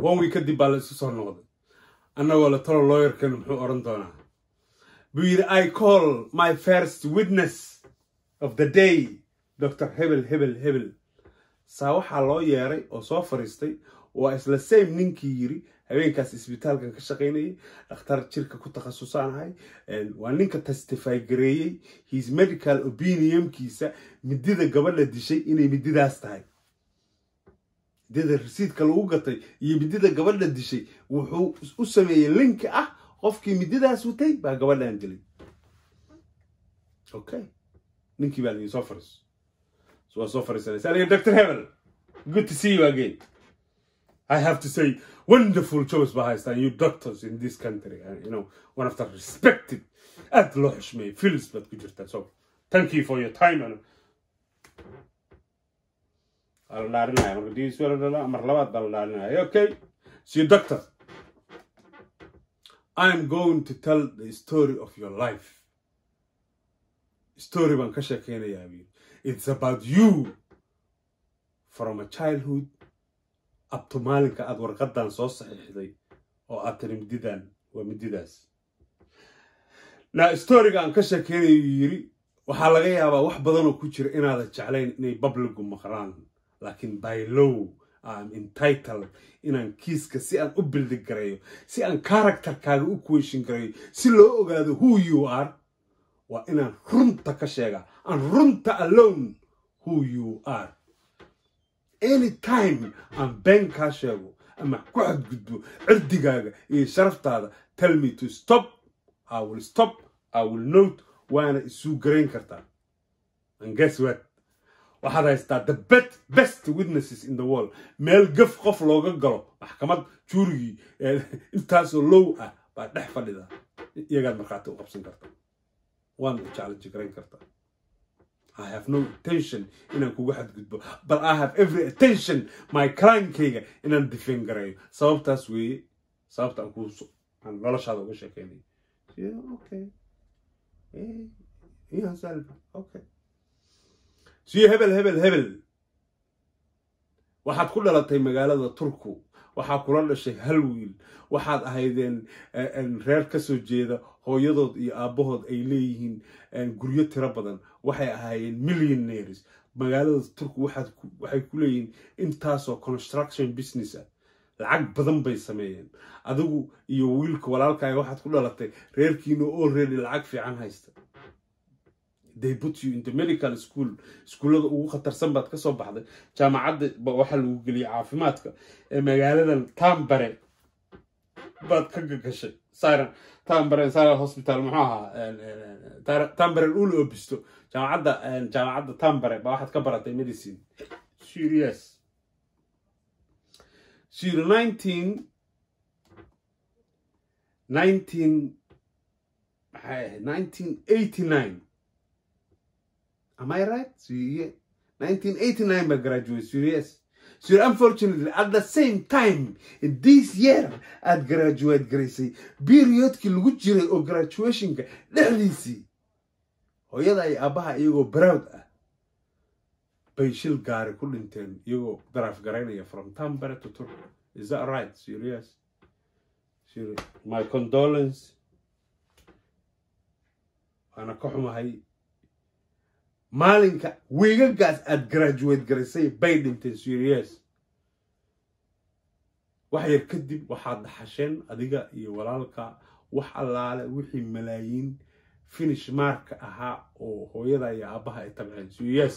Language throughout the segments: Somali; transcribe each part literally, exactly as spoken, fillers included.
one week kadib baa la isu soo noqday annagoo la talo lawyerkan muxuu oran doonaa buu yidhi I call my first witness of the day Doctor Hebel Hebel Hebel saa waxaa loo yeeray oo soo fariistay waa isla same ninkii yiri habeenkaas isbitaalkan ka shaqeynayay dhakhtar jirka ku takhasusaanahay waa ninka testify gareeyay his medical opinionkiisa midida gabadha dishay inay mididaas tahay midida receiptka lagu gatay iyo midida gabadha dishay wuxuu u sameeyay link ah qofkii mididaas watay baa gabadhan dilay okay ninkii baa la soo fariis so soo fariisanaysa Doctor Hebel good to see you again I have to say wonderful jobs behind you doctors in this country and you know one of the respected at Loshme feels but good so thank you for your time and okay so doctor I'm going to tell the story of your life story ban ka sheekeynaya it's about you from a childhood up to maalinka aad warqadan soo saxiixday oo aad tiri mididan waa mididaas na storyga aan ka sheekeynayo yiri waxa laga yaabaa wax badan oo ku jira inaad jeclayn inay publicu maqraan laakiin by law I'm entitled inaan kiiska si aan u build gareeyo si aan characterkaaga u question gareeyo si loo ogaado who you are waa inaan runta ka sheega aan runta alone who you are anytime I'm been ka sheego ama ku xadgudbo cirdigaaga iyo sharaftaada tell me to stop I will stop I will note waana isu gareyn kartaa and guess what waxaad haystaa the best best witnesses in the world meel gaf qof looga galo maxkamad juurigii intaasoo low ah baa dhex fadhida iyagaad markhaati u qabsan kartaa waan challenge gareyn kartaa I have no intention in an kugu xadgudbo but I have every attention my client-kayga inaan defend gareeyo sababtaas weeye sababta aan ku aan noloshaada uga sheekeynay yeah okay eh yeah salva okay si hebel hebel hebel waxaad ku dhalatay magaalada Turku waxaa kula dhashay hal wiil waxaad ahaydeen reer ka soo jeeda hooyadood iyo aabahood ay leeyihiin guryo tiro badan waxay ahaayeen millionaires magaalada Turku waxaad waxay ku leeyihiin intaasoo construction business ah lacag badan bay sameeyeen adigu iyo wiilka walaalkaaga waxaad ku dhalatay reerkiina already lacag fiican haysta they put you in the medical school schoolada ugu khatarsan baad ka soo baxday jaamacadda waxa lagu geliyay caafimaadka ee magaaladan Tampere baad ka gashay Siren Tampere Siren Hospital maxaa Tampere uu loo bisto jaamacadda jaamacadda Tampere baa waxaad ka baratay medicine serious zero nineteen nineteen nineteen eighty-nine am I right? So yeah, nineteen eighty-nine by graduate, so yes. So unfortunately, at the same time, in this year, at graduate Gracie, period ki lagu jiray oo graduation ka dhexdiisii hooyada ay abaha iyagoo proud ah bay shil gaari ku dhinteen iyagoo daraf garaynaya from Tampere to Turku. Is that right? Serious? Serious. My condolence. Ana ka xumahay maalinka wiigagaas aad graduate garisay bay dhinteen serious wax yar kadib waxaad dhaxasheen adiga iyo walaalka wax allaale wixii malaayiin finish mark ahaa oo hooyada iyo aabaha ay tabceen serious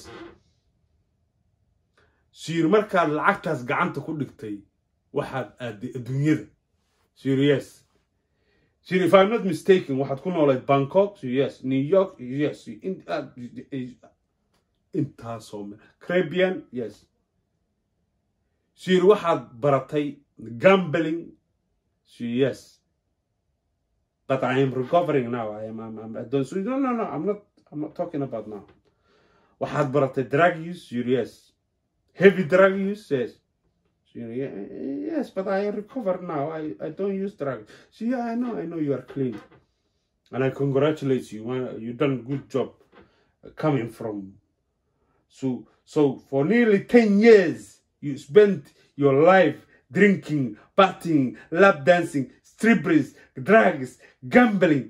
siir markaad lacagtaas gacanta ku dhigtay waxaad aaday adduunyada serious So if I'm not mistaken, what had like Bangkok, yes, New York, yes, in uh, in Tasom, Caribbean, yes. So you had baratay gambling, so yes. But I am recovering now. I am. I'm. I'm I don't. So no, no, no. I'm not. I'm not talking about now. What had baratay drug use, yes. Heavy drug use, yes. Yes, but I recovered now. I, I don't use drugs. So yeah, I know, I know you are clean. And I congratulate you. You've done a good job coming from. So, so for nearly ten years, you spent your life drinking, partying, lap dancing, strippers, drugs, gambling.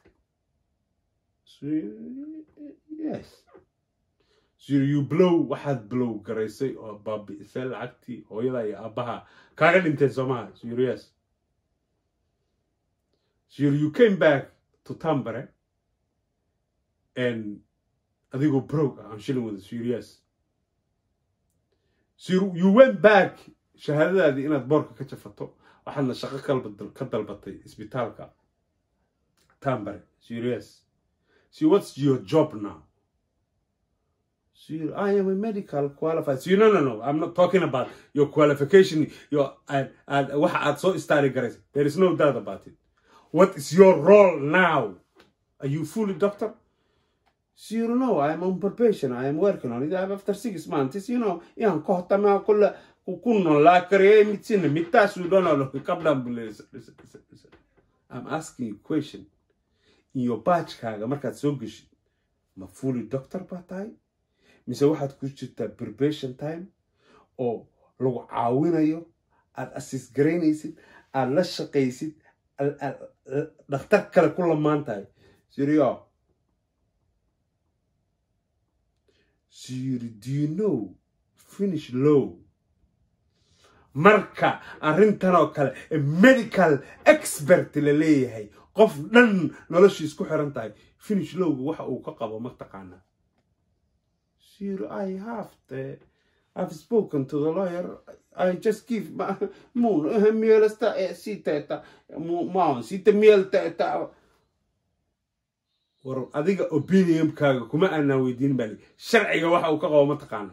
So, yes. So you blow waxaad blow garaysay oo baabi'isay lacagtii hooyada iyo aabaha kaaga dhintay Soomaaliya. So yes. So you came back to Tambare and adigo broke. I'm chilling with the serious. So you, you went back shahaadadaadii inaad boorka ka jafato waxaadna shaqo kalba ka dalbatay isbitaalka Tambare. Serious. So what's your job now? So you, I am a medical qualified. So you no no no. I'm not talking about your qualification. Your and and what I so started guys. There is no doubt about it. What is your role now? Are you fully doctor? So you know I am on probation. I am working on it. After six months, you know, yeah, kohta ma kulla kuno la kare mitsin mitasu don't know kabla. I'm asking you a question. In your batch kaga markaad soo gashay ma fully doctor ba tahay mise waxaad ku jirtaa probation time oo lagu caawinayo aad assist garaynaysid aad la shaqaysid dhakhtar kale ku lamaan tahay seriyo siri do you know Finnish law marka arrintan oo kale medical expert la leeyahay qof dhan noloshiis ku xiran tahay Finnish law waxa uu ka qabo ma taqaana. Sir, I have to, I've spoken to the lawyer. I just give moon miel sta si teta mo si te miel teta war adiga opinion kaaga kuma ana weydiin bali sharciga waxa uu ka qabo ma taqaana.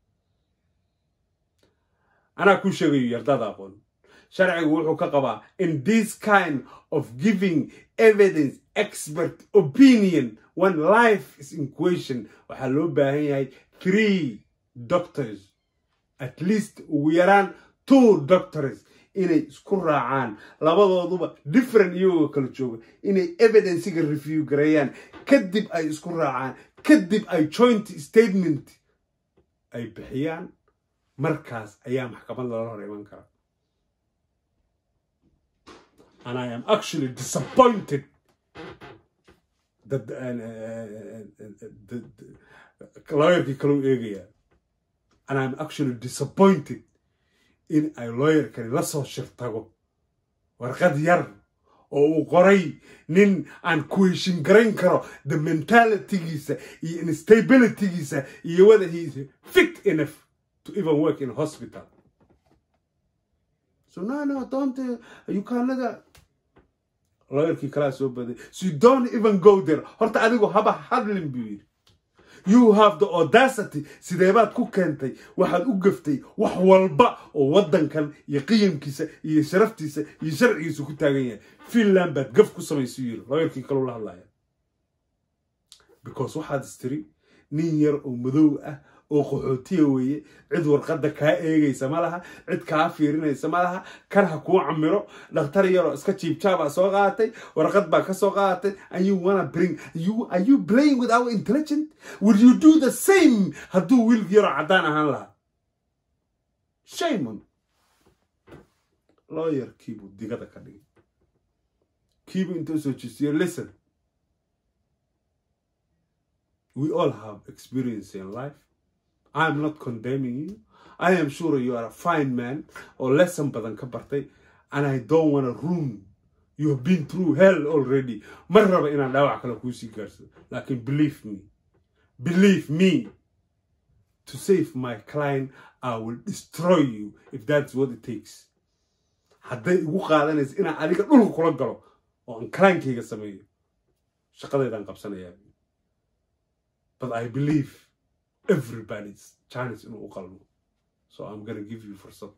Ana ku sheegayo yardada aqoon sharcigu wuxuu ka qabaa in this kind of giving evidence expert opinion when life is in question waxa loo baahan yahay three doctors at least ugu yaraan two doctors inay isku raacaan labadooduba different iyagoo kala jooga inay evidence-ga review gareeyaan kadib ay isku raacaan kadib ay joint statement ay bixiyaan markaas ayaa maxkamad lala hor iman kara. And I am actually disappointed that the lawyer kalu eegaya. And I'm actually disappointed in a lawyer can la soo shirtago warqad yar oo uu qoray nin aan ku heshin garan karo the mentality-giisa iyo instability-giisa iyo whether he is fit enough to even work in a hospital. So no, no, don't, uh, you can't let that. Lawyer ki kala so bad. So you don't even go there. Horta adigo haba hadlin biir. You have the audacity sideebaad ku keentay waxaad u gaftay wax walba oo wadankan iyo qiimkiisa iyo sharaftiisa iyo sharcigiisa ku taagan yahay. Finland bad gaf ku sameeyay yiri. Lawyer ki kala la hadlaya. Because waxaad istiri nin yar oo madow ah oo qaxootiye weeye cid warqada ka eegaysa malaha cid ka fiirinaysa malaha kan ha ku camiro dhakhtar yar oo iska jiibjaaba soo qaatay warqad ba ka soo qaatay and you wanna bring you are you playing with our intelligence? Would you do the same haduu wiil yar cadaan ahaan laha? Shame on lawyer kiibu digada ka dhigay kiibu intuu soo jeestay. Listen, we all have experience in life. I'm not condemning you. I am sure you are a fine man or lesson badan ka bartay and I don't want to ruin. You have been through hell already. Marraba inaan dhaawac kale ku sii gaarsado. Lakin believe me. Believe me. To save my client, I will destroy you if that's what it takes. Hadday igu qaadanaysa inaan adiga dhulka kula galo oo aan client-kayga sameeyo shaqadaydan qabsanaya. But I believe everybody's chance in uqalmo. So I'm going to give you for some.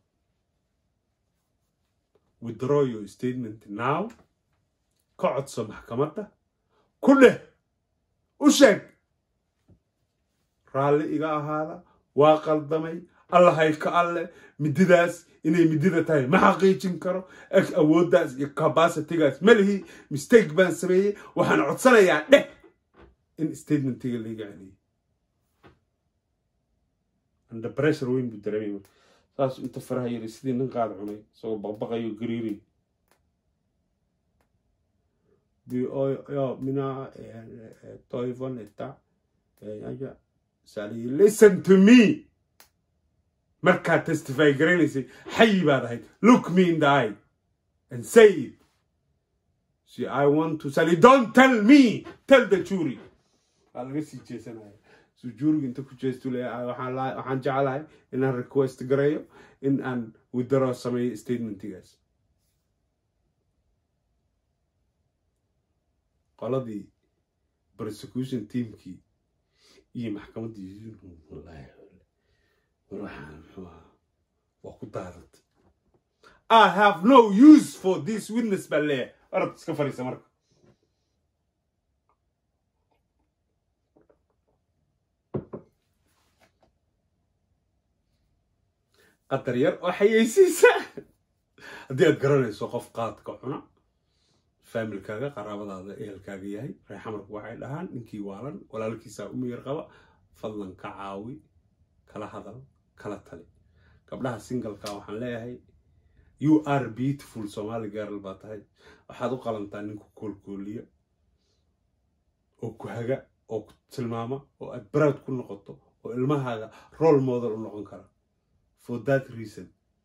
Withdraw your statement now. Ka codso maxkamadda. Kulle u sheeg raalli iga ahaada waa qaldamay Allah hay ka alle mididaas inay midida tahay ma xaqiijin karo ek awoodaas iyo capacity-gaas malihi mistake baan sameeyay waxaan codsanayaa dheh in statement-iga la iga celiyo. And the pressure will be dreaming. saas inta faraha yiri sidii nin qaad cunay soo baqbaqayo gariiri bi oo yo mina toyfon eta aja sali listen to me marka testify garanaysi xay baad ahayd look me in the eye and say it. See, I want to say, don't tell me, tell the jury. I'll get you, Jason. So, jury into just to I can jala in a request gray in and withdraw some statement. Yes. All of the prosecution team key. You محكمة دي والله والله I have no use for this witness بالله أردت سكفري سمرك قطر ير وحي سيسا دي أتقرن سوقف قات كحنا فهم الكاغا قرابة هذا إيه الكاغا ياهي ريح أمرك واحد لهان إنكي والن ولا لكيسا أمي يرقبا فضلا كعاوي كلا هذا كلا تالي قبلها سينجل كاوحن لا ياهي You are beautiful Somali girl batahay waxaad u qalantaa ninku koolkooliya oo ku haga oo ku tilmaama oo aad baraad ku noqoto oo ilmahaaga role model u noqon kara for that reason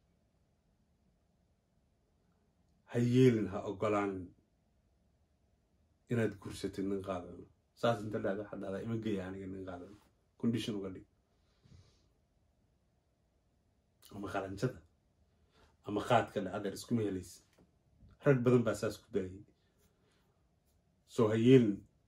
hayeelin ha ogolaan inaad gursatid nin qaadan saas inta dhacdo xadada ima geeya aniga nin qaadan condition uga dhig ama qalanjada ama qaadka dhacda isku meelays rag badan baa saas ku daayay soo hayeen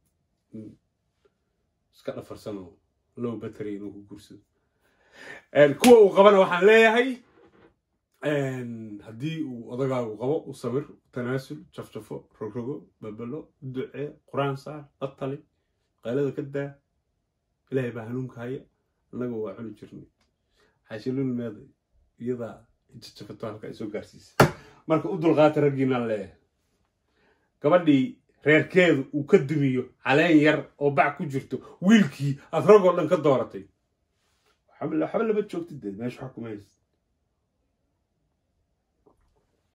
iska dhafarsano low battery inuu ku gursado een kuwa uu qabana waxaan leeyahay een hadii uu odagaagu qabo u sabir tanaasul jafjafo rogrogo babalo ducee quraan saar atali qaylada ka daa ilaahay baa hanuunka haya anaga waa cuni jirnay xashilul meed iyada jafjafto halka isoo gaarsiis marka u dulqaata ragiina leeyahay gabadhii reerkeedu uu ka dumiyo caleen yar oo bac ku jirto wiilkii aad ragoo dhan ka dooratay waxa la xabal laba joogtid meesha xukumayst